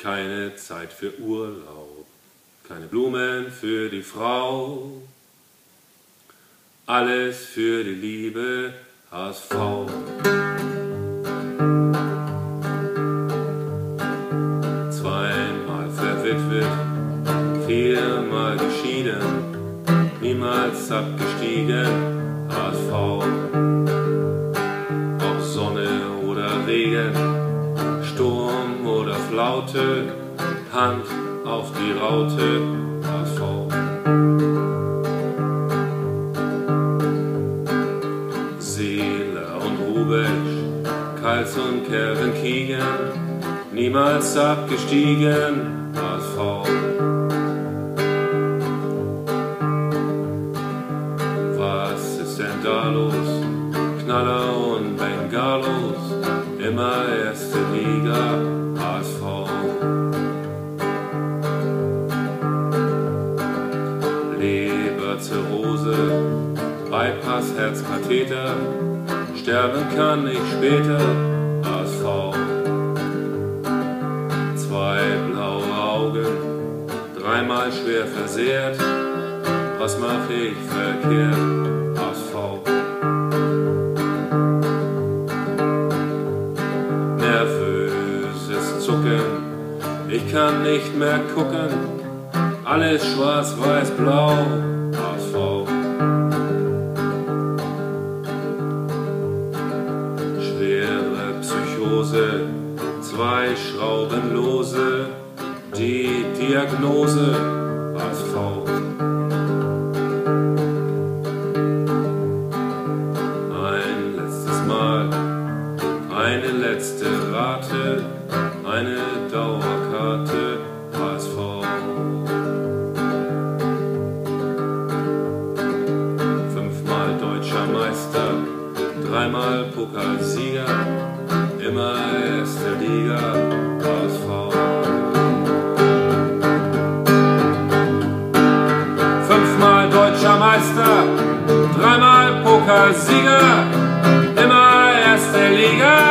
keine Zeit für Urlaub, keine Blumen für die Frau, alles für die Liebe HSV. Zweimal verwitwet, viermal geschieden, niemals abgestiegen, HSV. Ob Sonne oder Regen, Sturm oder Flaute, Hand auf die Raute, HSV. Seeler und Rubesch, Kals und Kevin Keegan, niemals abgestiegen, HSV. Was ist denn da los? Knaller und Bengalos, immer erste Liga, HSV. Leberzirrhose, Bypass, Herzkatheter, sterben kann ich später, HSV. Zwei blaue Augen, dreimal schwer versehrt, was mach ich verkehrt, HSV. Nervöses Zucken, ich kann nicht mehr gucken, alles schwarz-weiß-blau, HSV. Schwere Psychose, zwei Schraubenlose, die Diagnose, HSV. Ein letztes Mal, eine letzte Rate, eine Dauerkarte, HSV. Fünfmal deutscher Meister, dreimal Pokalsieger, immer erste Liga, HSV. Fünfmal deutscher Meister, dreimal Pokalsieger, immer erste Liga.